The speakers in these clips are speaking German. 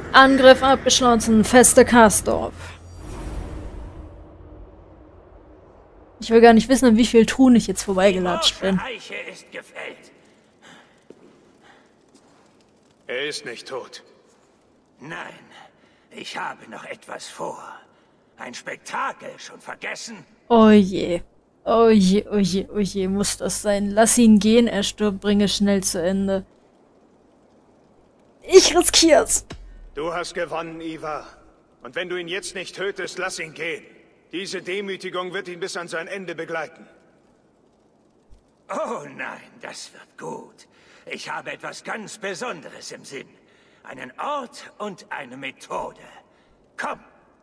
Angriff abgeschlossen, feste Kastorf. Ich will gar nicht wissen, an wie viel Truhen ich jetzt vorbeigelatscht bin. Eiche ist gefällt. Er ist nicht tot. Nein, ich habe noch etwas vor. Ein Spektakel, schon vergessen? Oh je. Oh je, oh je, oh je, muss das sein. Lass ihn gehen, er stirbt, bringe schnell zu Ende. Ich riskier's. Du hast gewonnen, Ivar. Und wenn du ihn jetzt nicht tötest, lass ihn gehen. Diese Demütigung wird ihn bis an sein Ende begleiten. Oh nein, das wird gut. Ich habe etwas ganz Besonderes im Sinn. Einen Ort und eine Methode. Komm!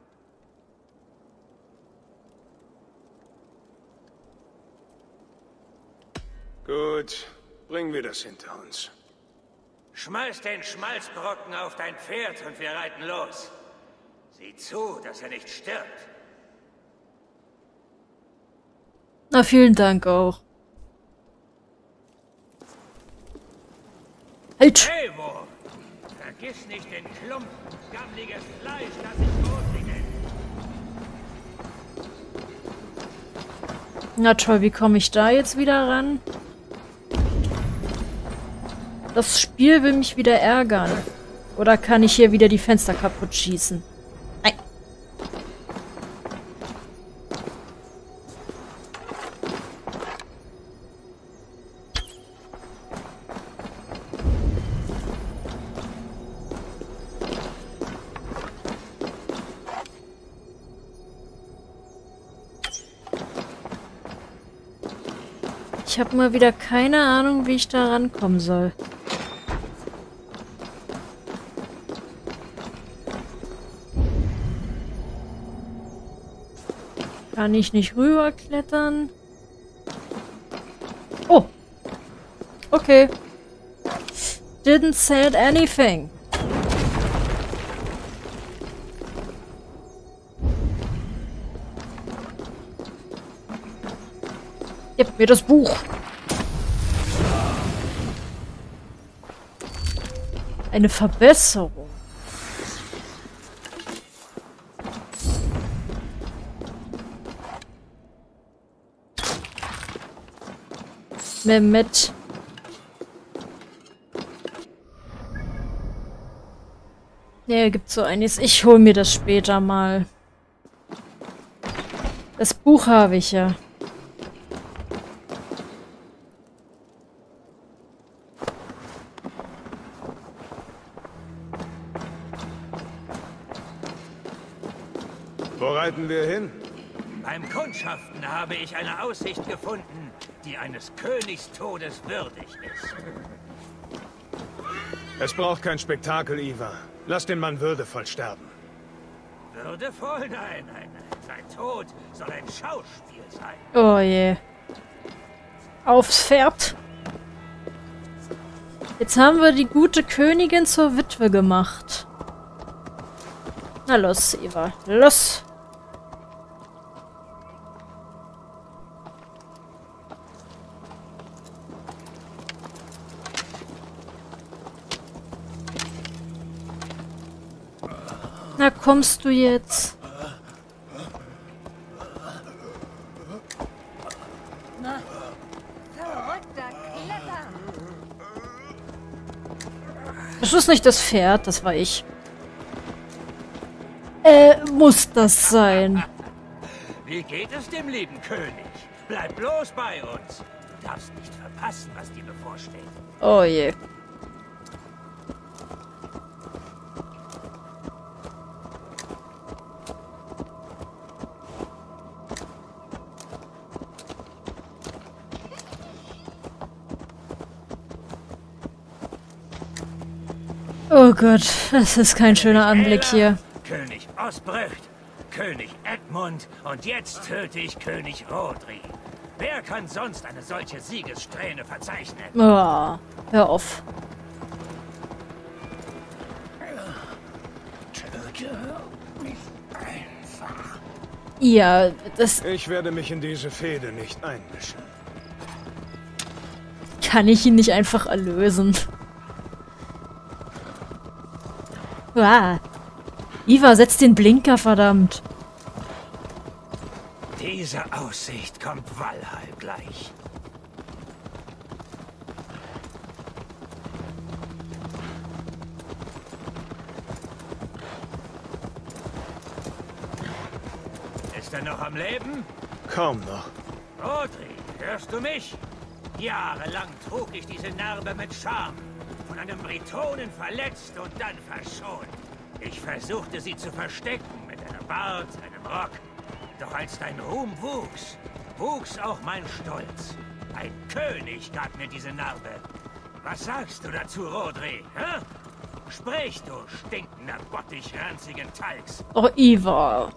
Gut, bringen wir das hinter uns. Schmeiß den Schmalzbrocken auf dein Pferd und wir reiten los. Sieh zu, dass er nicht stirbt. Na, vielen Dank auch. Halt! Eivor! Vergiss nicht den Klumpen gammliges Fleisch, das ich Rotlinge. Na toll, wie komme ich da jetzt wieder ran? Das Spiel will mich wieder ärgern. Oder kann ich hier wieder die Fenster kaputt schießen? Nein. Ich habe mal wieder keine Ahnung, wie ich da rankommen soll. Kann ich nicht rüberklettern? Oh. Okay. Didn't said anything. Gib mir das Buch. Eine Verbesserung. Mehmet. Nee, gibt's so einiges. Ich hol mir das später mal. Das Buch habe ich ja. Wo reiten wir hin? Beim Kundschaften habe ich eine Aussicht gefunden, die eines Königs Todes würdig ist. Es braucht kein Spektakel, Ivar. Lass den Mann würdevoll sterben. Würdevoll? Nein, nein, nein. Sein Tod soll ein Schauspiel sein. Oh je. Aufs Pferd. Jetzt haben wir die gute Königin zur Witwe gemacht. Na los, Ivar. Los. Na, kommst du jetzt? Na, verrückter Kletter! Das ist nicht das Pferd, das war ich. Muss das sein? Wie geht es dem lieben König? Bleib bloß bei uns. Du darfst nicht verpassen, was dir bevorsteht. Oh je. Oh Gott, das ist kein schöner Anblick hier. König Osbrücht, König Edmund und jetzt töte ich König Rodri. Wer kann sonst eine solche Siegessträhne verzeichnen? Oh, hör auf. Töte mich einfach. Ja, das Ich werde mich in diese Fehde nicht einmischen. kann ich ihn nicht einfach erlösen. Ah. Ivar, setz den Blinker, verdammt. Diese Aussicht kommt Valhall gleich. Ist er noch am Leben? Kaum noch. Rodri, hörst du mich? Jahrelang trug ich diese Narbe mit Scham. Von einem Britonen verletzt und dann verschont. Ich versuchte sie zu verstecken mit einem Bart, einem Rock. Doch als dein Ruhm wuchs, wuchs auch mein Stolz. Ein König gab mir diese Narbe. Was sagst du dazu, Rodri? Hä? Sprich, du stinkender Bottich ranzigen Talgs. Oh, Ivar.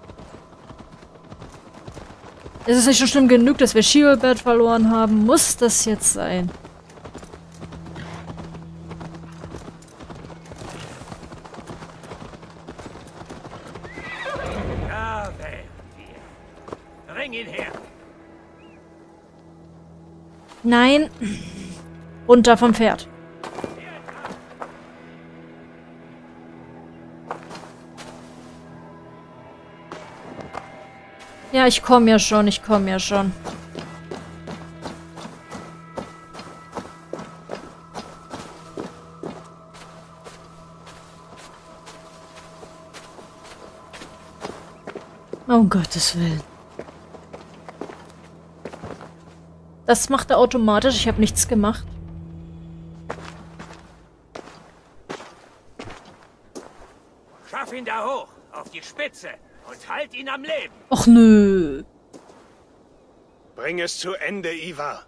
Es ist nicht schon schlimm genug, dass wir Shirobert verloren haben. Muss das jetzt sein? Da wären wir. Bring ihn her. Nein. Runter vom Pferd. Ja, ich komme ja schon, ich komme ja schon. Um Gottes Willen. Das macht er automatisch, ich habe nichts gemacht. Schaff ihn da hoch, auf die Spitze und halt ihn am Leben. Och nö. Bring es zu Ende, Ivar.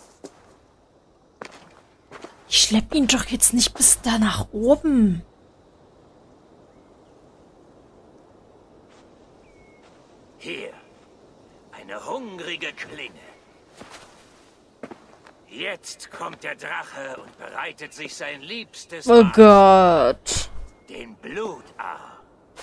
Ich schlepp ihn doch jetzt nicht bis da nach oben. Hier, eine hungrige Klinge. Jetzt kommt der Drache und bereitet sich sein liebstes Oh Mahl, Gott. den Blutaar.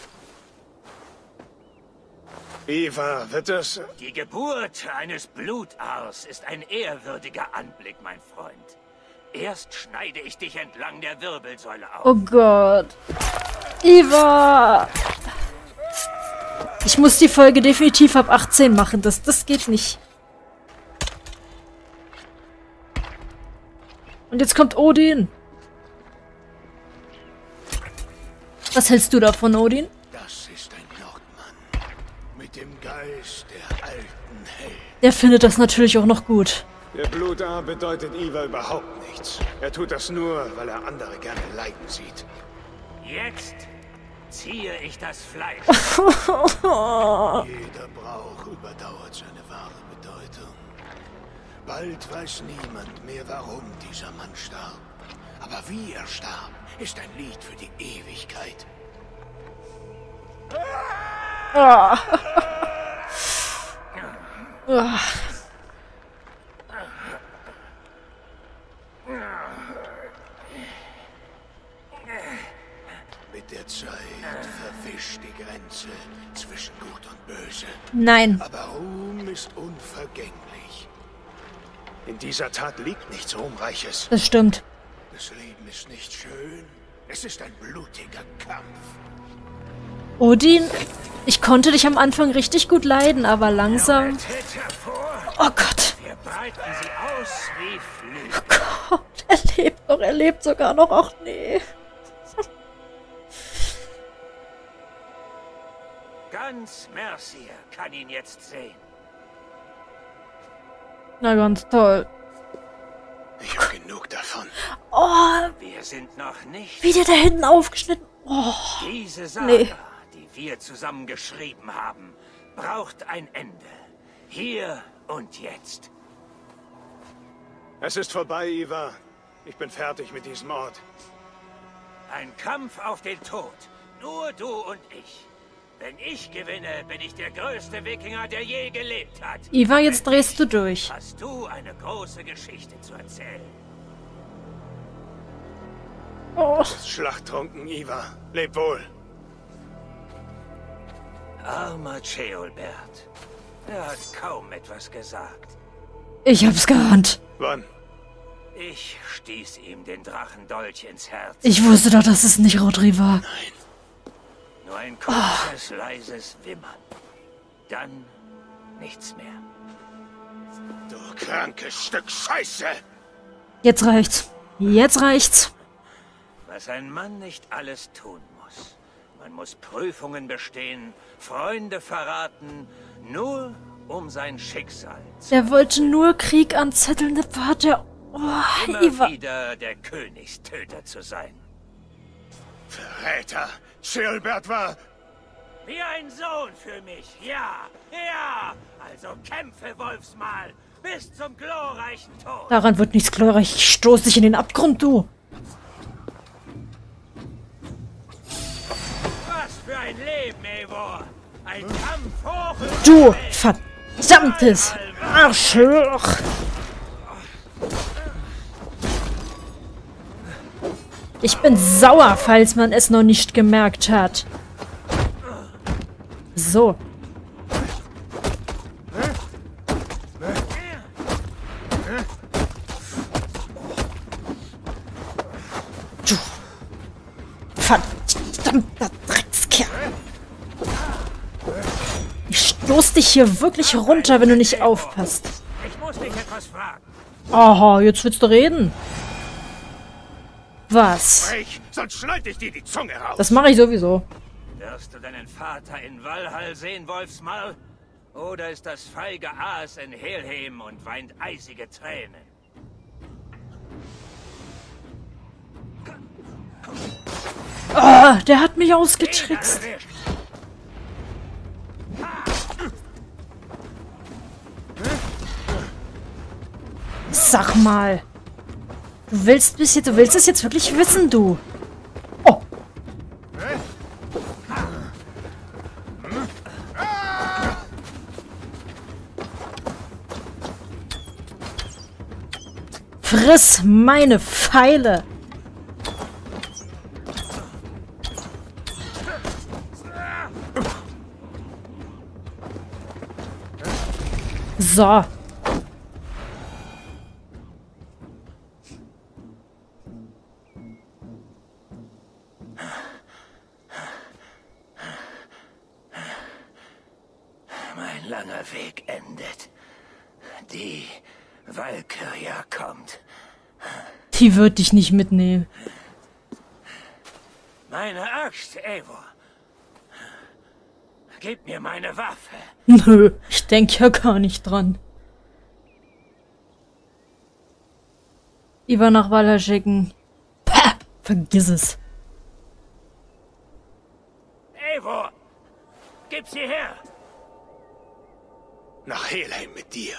Ivar, wird das... Die Geburt eines Blutaars ist ein ehrwürdiger Anblick, mein Freund. Erst schneide ich dich entlang der Wirbelsäule auf. Oh Gott. Ivar. Ich muss die Folge definitiv ab 18 machen. Das geht nicht. Und jetzt kommt Odin. Was hältst du davon, Odin? Das ist ein Nordmann. Mit dem Geist der alten Helden. Der findet das natürlich auch noch gut. Der Blutaar bedeutet Ivar überhaupt nichts. Er tut das nur, weil er andere gerne leiden sieht. Jetzt ziehe ich das Fleisch. Jeder Brauch überdauert seine wahre Bedeutung. Bald weiß niemand mehr, warum dieser Mann starb. Aber wie er starb, ist ein Lied für die Ewigkeit. Mit der Zeit verwischt die Grenze zwischen Gut und Böse. Nein. Aber Ruhm ist unvergänglich. In dieser Tat liegt nichts Ruhmreiches. Das stimmt. Das Leben ist nicht schön. Es ist ein blutiger Kampf. Odin, ich konnte dich am Anfang richtig gut leiden, aber langsam... Tritt hervor. Oh Gott. Wir breiten sie aus wie Flügel. Oh Gott, er lebt sogar noch. Ach nee. Ganz Mercia kann ihn jetzt sehen. Na ganz toll. Ich habe genug davon. Oh, Wir sind noch nicht. wie der da hinten aufgeschnitten. Oh, Diese Saga, nee. die wir zusammen geschrieben haben, braucht ein Ende. Hier und jetzt. Es ist vorbei, Ivar. Ich bin fertig mit diesem Ort. Ein Kampf auf den Tod. Nur du und ich. Wenn ich gewinne, bin ich der größte Wikinger, der je gelebt hat. Ivar, jetzt drehst du durch. Hast du eine große Geschichte zu erzählen? Oh, Schlachttrunken, Ivar. Leb wohl. Armer Ceolbert. Er hat kaum etwas gesagt. ich hab's geahnt. Wann? Ich stieß ihm den Drachendolch ins Herz. Ich wusste doch, dass es nicht Rodri war. Nein. Nur ein kurzes, leises Wimmern. Dann nichts mehr. Du krankes Stück Scheiße! Jetzt reicht's. Jetzt reicht's. Was ein Mann nicht alles tun muss. Man muss Prüfungen bestehen, Freunde verraten, nur um sein Schicksal zu... Der wollte nur Krieg anzetteln, der war der... Oh, Immer Ivar. wieder der Königstöter zu sein. Verräter! Ceolbert war... Wie ein Sohn für mich, ja, ja. Also kämpfe, Wolfsmal, bis zum glorreichen Tod. Daran wird nichts glorreich. Ich stoß dich in den Abgrund, du. Was für ein Leben, Eivor. Ein Kampf hoch über Du die Welt. verdammtes Arschloch. Ich bin sauer, falls man es noch nicht gemerkt hat. So. Du verdammter Dreckskerl. Ich stoß dich hier wirklich runter, wenn du nicht aufpasst. Ich muss dich etwas fragen. Aha, jetzt willst du reden. Was? Sprich, sonst schneid ich dir die Zunge raus! Das mache ich sowieso. Wirst du deinen Vater in Valhall sehen, Wolfsmal? Oder ist das feige Aas in Helheim und weint eisige Tränen? Ah, der hat mich ausgetrickst. Erwischt. Sag mal. Du willst es jetzt wirklich wissen, du. Oh. Friss meine Pfeile. So. Mein langer Weg endet. Die Valkyria kommt. Die wird dich nicht mitnehmen. Meine Axt, Eivor. Gib mir meine Waffe. Nö, ich denke ja gar nicht dran. Ivar nach Valhall schicken. Pah, vergiss es. Eivor, gib sie her. Nach Helheim mit dir.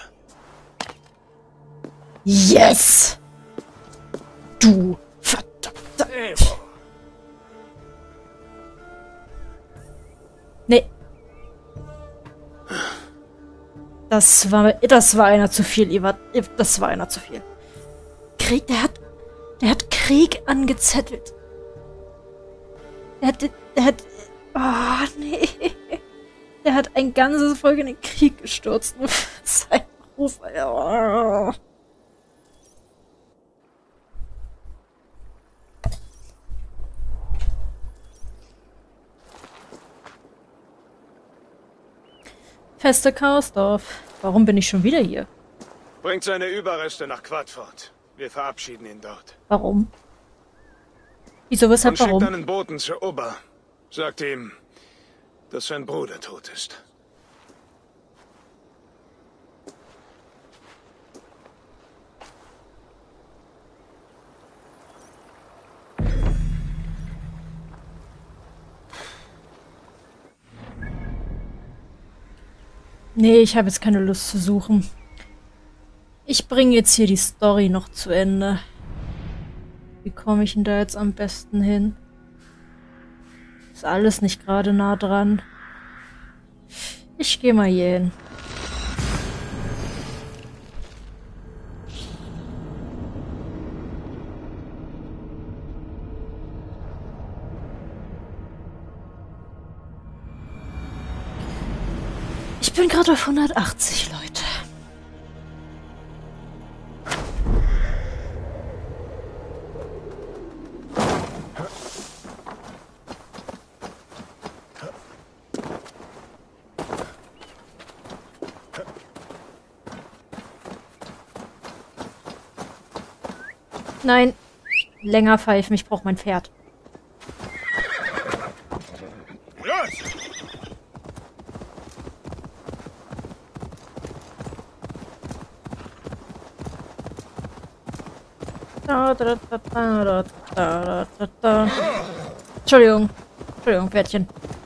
Yes! Du verdammter... Eivor. Nee. Das war einer zu viel, Ivar. Das war einer zu viel. Krieg, der hat Krieg angezettelt. Der hat, oh, nee. Der hat ein ganzes Volk in den Krieg gestürzt. Nur für seinen Ruf, Alter. Feste Chaosdorf. Warum bin ich schon wieder hier? Bringt seine Überreste nach Quadford. Wir verabschieden ihn dort. Warum? Wieso, Und weshalb, schickt warum? einen Boten zu Ober. Sagt ihm, dass sein Bruder tot ist. Nee, ich habe jetzt keine Lust zu suchen. Ich bringe jetzt hier die Story noch zu Ende. Wie komme ich denn da jetzt am besten hin? Ist alles nicht gerade nah dran. Ich gehe mal hier hin. Ich bin gerade auf 180, Leute. Nein. Länger pfeifen, ich brauche mein Pferd. Los! Entschuldigung. Entschuldigung, Pferdchen.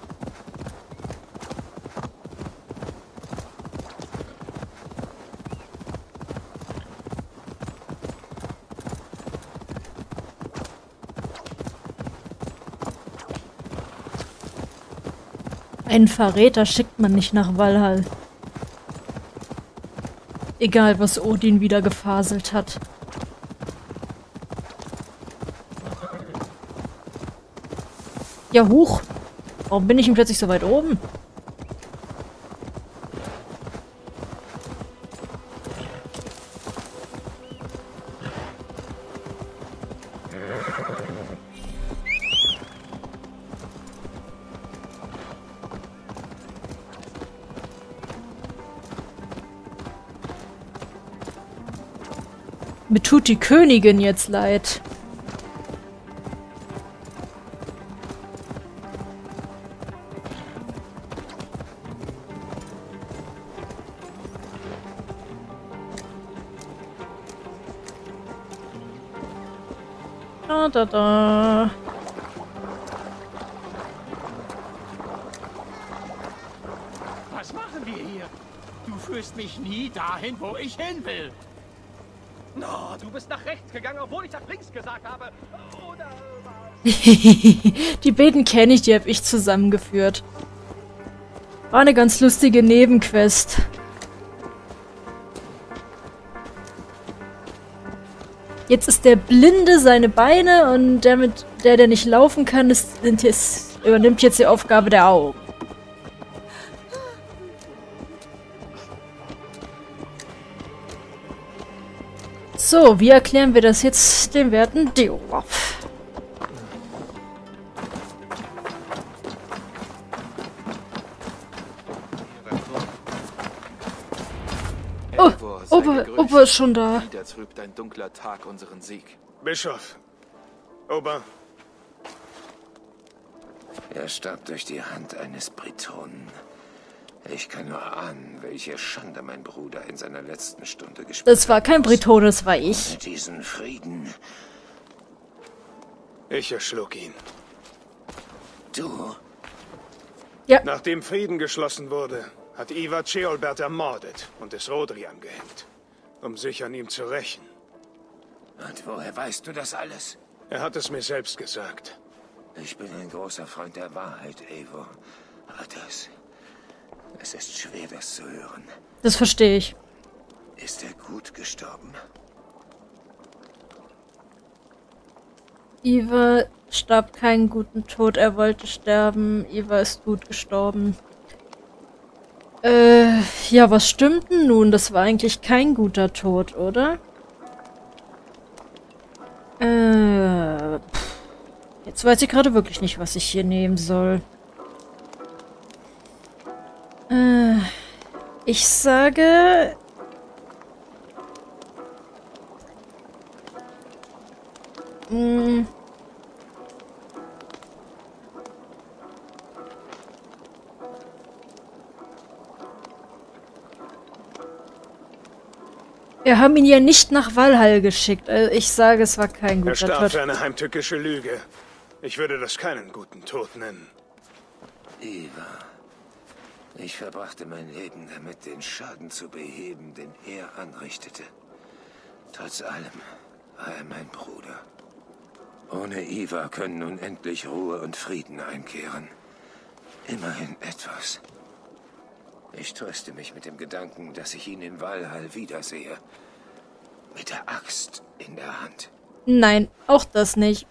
Einen Verräter schickt man nicht nach Valhall. Egal, was Odin wieder gefaselt hat. Ja, huch. Warum bin ich denn plötzlich so weit oben? Mir tut die Königin jetzt leid. Da. Was machen wir hier? Du führst mich nie dahin, wo ich hin will. No, du bist nach rechts gegangen, obwohl ich nach links gesagt habe. Oder Die beiden kenne ich, die habe ich zusammengeführt. War eine ganz lustige Nebenquest. Jetzt ist der Blinde seine Beine und der nicht laufen kann, übernimmt jetzt die Aufgabe der Augen. So, wie erklären wir das jetzt dem werten Deolaf? Ober ist schon da. Wieder trübt ein dunkler Tag unseren Sieg. Bischof. Ober. Er starb durch die Hand eines Britonen. Ich kann nur ahnen, welche Schande mein Bruder in seiner letzten Stunde gespürt hat. Das war kein Britone, das war ich. Mit diesen Frieden. Ich erschlug ihn. Du? Nachdem Frieden geschlossen wurde, hat Ivar Ceolbert ermordet und es Rodri angehängt, um sich an ihm zu rächen. Und woher weißt du das alles? Er hat es mir selbst gesagt. Ich bin ein großer Freund der Wahrheit, Eivor. Aber es ist schwer, das zu hören. Das verstehe ich. Ist er gut gestorben? Ivar starb keinen guten Tod, er wollte sterben. Ivar ist gut gestorben. Ja, was stimmt denn nun? Das war eigentlich kein guter Tod, oder? Jetzt weiß ich gerade wirklich nicht, was ich hier nehmen soll. Ich sage... Wir haben ihn ja nicht nach Valhall geschickt. Also ich sage, es war kein guter Er starb Tod. für eine heimtückische Lüge. Ich würde das keinen guten Tod nennen. Ivar. Ich verbrachte mein Leben damit, den Schaden zu beheben, den er anrichtete. Trotz allem war er mein Bruder. Ohne Ivar können nun endlich Ruhe und Frieden einkehren. Immerhin etwas. Ich tröste mich mit dem Gedanken, dass ich ihn in Valhall wiedersehe. Mit der Axt in der Hand. Nein, auch das nicht.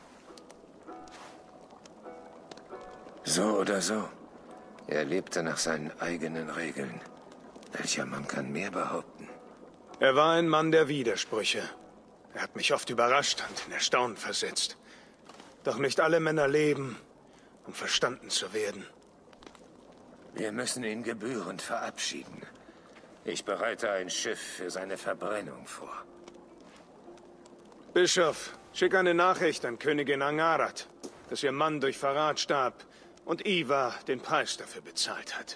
So oder so. Er lebte nach seinen eigenen Regeln. Welcher Mann kann mehr behaupten? Er war ein Mann der Widersprüche. Er hat mich oft überrascht und in Erstaunen versetzt. Doch nicht alle Männer leben, um verstanden zu werden. Wir müssen ihn gebührend verabschieden. Ich bereite ein Schiff für seine Verbrennung vor. Bischof, Schick eine Nachricht an Königin Angarat, dass ihr Mann durch Verrat starb und Ivar den Preis dafür bezahlt hat.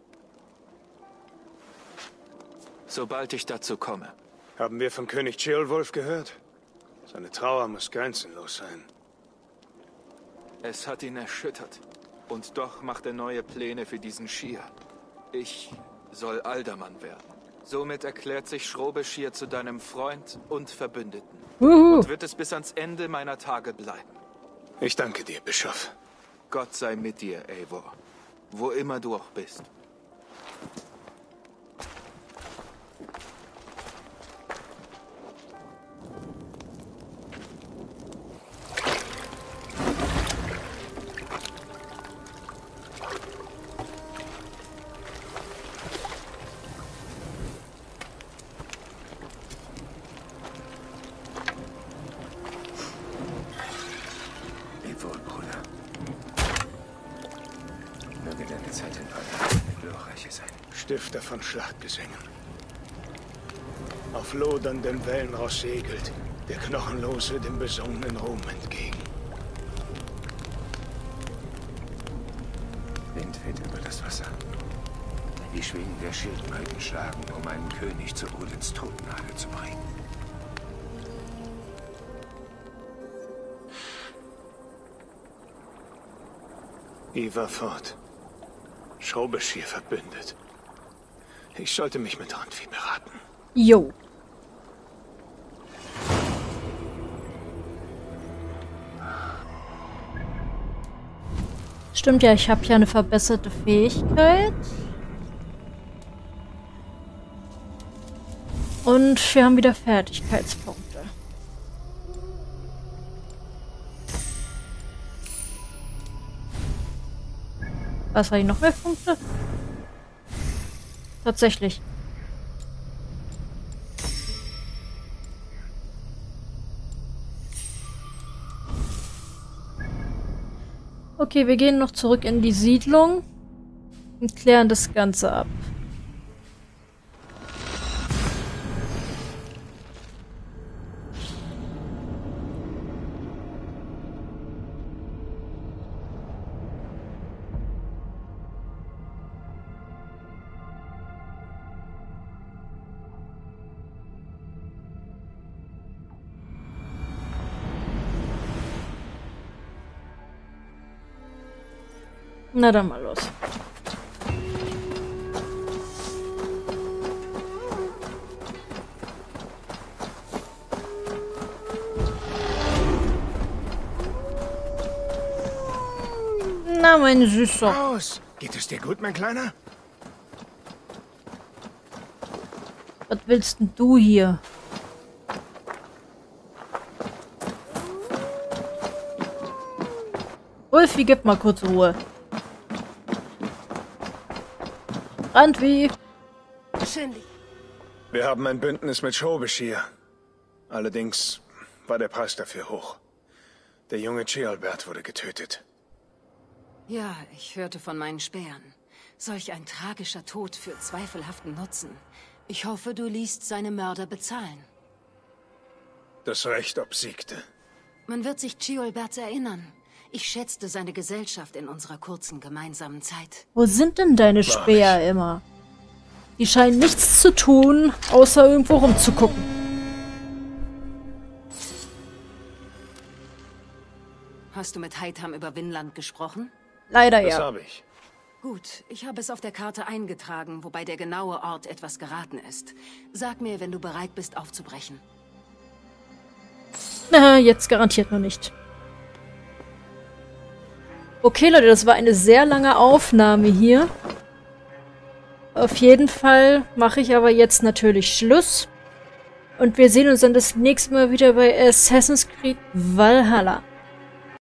Sobald ich dazu komme. Haben wir von König Ceolwulf gehört? Seine Trauer muss grenzenlos sein. Es hat ihn erschüttert. Und doch macht er neue Pläne für diesen Schir. Ich soll Aldermann werden. Somit erklärt sich Frobeshyr zu deinem Freund und Verbündeten. Und wird es bis ans Ende meiner Tage bleiben. Ich danke dir, Bischof. Gott sei mit dir, Eivor. Wo immer du auch bist. Stifter von Schlachtgesängen. Auf loderndem Wellenross segelt der Knochenlose dem besungenen Ruhm entgegen. Wind weht über das Wasser. Die Schwingen der Schildkröten schlagen, um einen König zu Odins Totenhalle zu bringen. Ivar fort. Frobeshyr verbündet. Ich sollte mich mit Randvieh beraten. Jo. Stimmt ja, ich habe ja eine verbesserte Fähigkeit. Und wir haben wieder Fertigkeitspunkte. Was habe ich noch mehr Punkte? Tatsächlich. Okay, wir gehen noch zurück in die Siedlung und klären das Ganze ab. Na dann mal los. Na, mein Süßer. Aus! Geht es dir gut, mein Kleiner? Was willst denn du hier? Ulfi, gib mal kurz Ruhe. Randvieh. Schön. Wir haben ein Bündnis mit Frobeshyr. Allerdings war der Preis dafür hoch. Der junge Ceolbert wurde getötet. Ja, ich hörte von meinen Spähern. Solch ein tragischer Tod für zweifelhaften Nutzen. Ich hoffe, du liest seine Mörder bezahlen. Das Recht obsiegte. Man wird sich Ceolberts erinnern. Ich schätzte seine Gesellschaft in unserer kurzen gemeinsamen Zeit. Wo sind denn deine Späher immer? Die scheinen nichts zu tun, außer irgendwo rumzugucken. Hast du mit Heitam über Vinland gesprochen? Leider Das ja. habe ich. Gut, ich habe es auf der Karte eingetragen, wobei der genaue Ort etwas geraten ist. Sag mir, wenn du bereit bist, aufzubrechen. Na, jetzt garantiert noch nicht. Okay, Leute, das war eine sehr lange Aufnahme hier. Auf jeden Fall mache ich aber jetzt natürlich Schluss. Und wir sehen uns dann das nächste Mal wieder bei Assassin's Creed Valhalla.